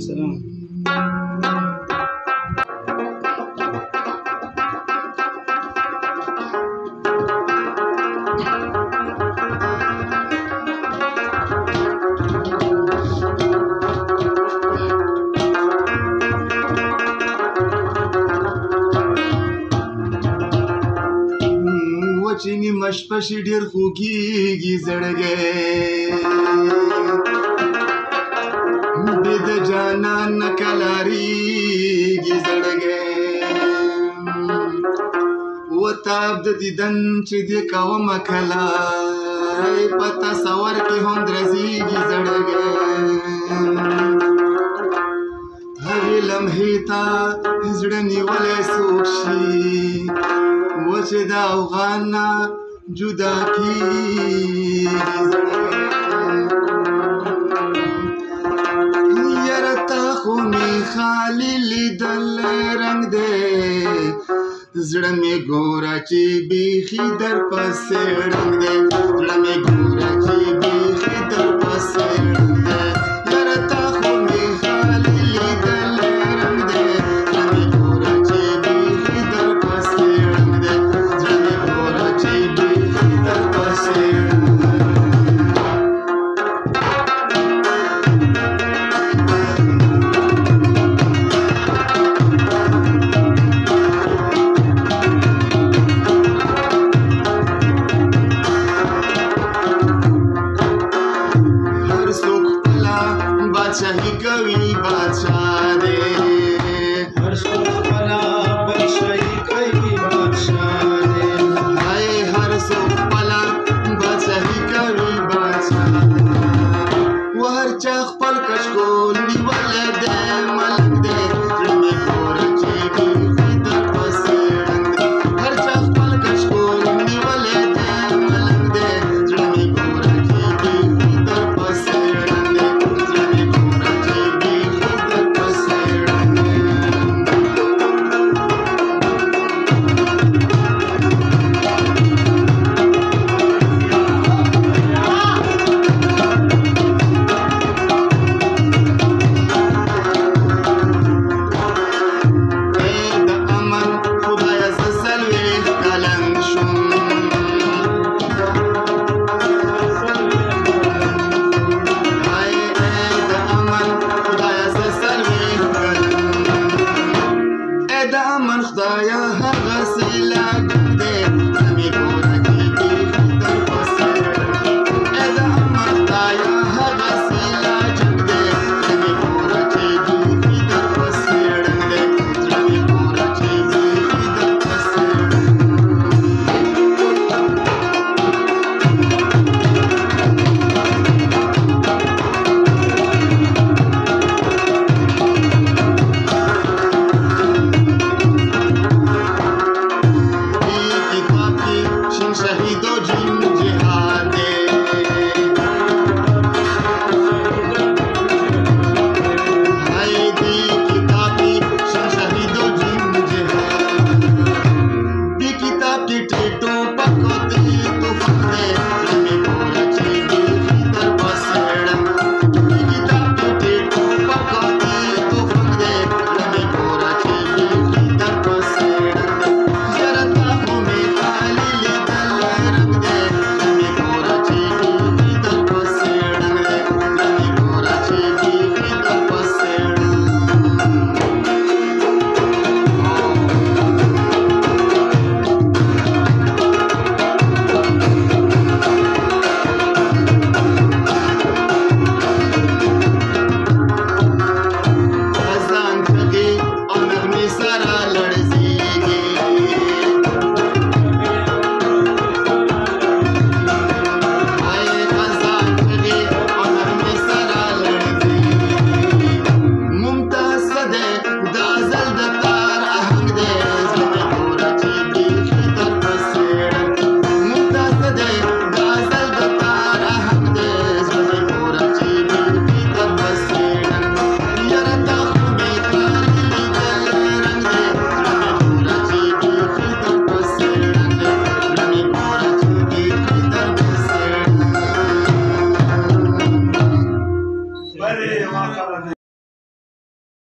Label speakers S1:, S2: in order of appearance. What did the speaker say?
S1: सलाम।
S2: وچینی مشپشی ډیر خوږیږي زړګی بې د جانان نه کلاریږي زړګی وتاب د دیدن چې دې کومه کله په تصور کې هم درځيږي زړګی هغې لمحې ته زړه نیولی څوک شي و چې د اوغان نه جدا کېږي زړګی یاره تا خو مې خالي لیدل رنګ دی زړه مې ګوره چې بیخي در پسې ړنګ دی زړه مې ګوره چې بیخي در پسې ړنګ دی یاره تا خو مې خالي لیدل رنګ دی زړه مې ګوره چې بیخي در پسې ړنګ دی زړه مې ګوره چې بیخي در پسې ړنګ دی बादशाही कवि बादशाह रे